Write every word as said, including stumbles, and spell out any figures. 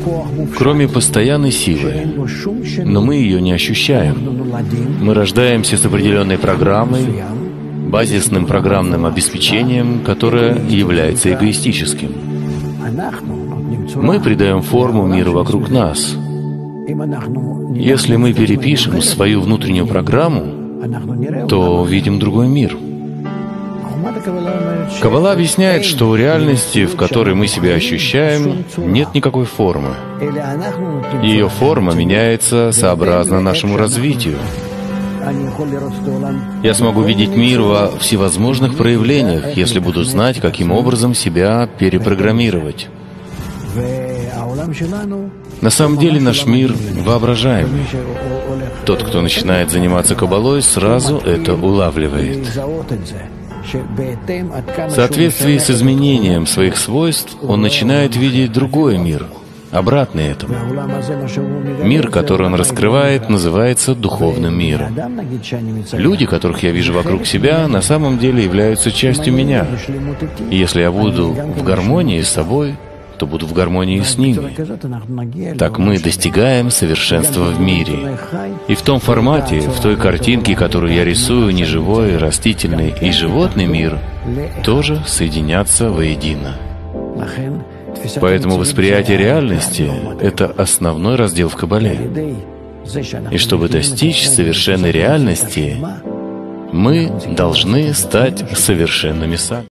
кроме постоянной силы, но мы ее не ощущаем. Мы рождаемся с определенной программой, базисным программным обеспечением, которое является эгоистическим. Мы придаем форму миру вокруг нас. Если мы перепишем свою внутреннюю программу, то увидим другой мир. Каббала объясняет, что в реальности, в которой мы себя ощущаем, нет никакой формы. Ее форма меняется сообразно нашему развитию. Я смогу видеть мир во всевозможных проявлениях, если буду знать, каким образом себя перепрограммировать. На самом деле наш мир воображаемый. Тот, кто начинает заниматься каббалой, сразу это улавливает. В соответствии с изменением своих свойств, он начинает видеть другой мир, обратный этому. Мир, который он раскрывает, называется духовным миром. Люди, которых я вижу вокруг себя, на самом деле являются частью меня. И если я буду в гармонии с собой, то буду в гармонии с ними. Так мы достигаем совершенства в мире. И в том формате, в той картинке, которую я рисую, неживой, растительный и животный мир тоже соединятся воедино. Поэтому восприятие реальности — это основной раздел в Каббале. И чтобы достичь совершенной реальности, мы должны стать совершенными сами.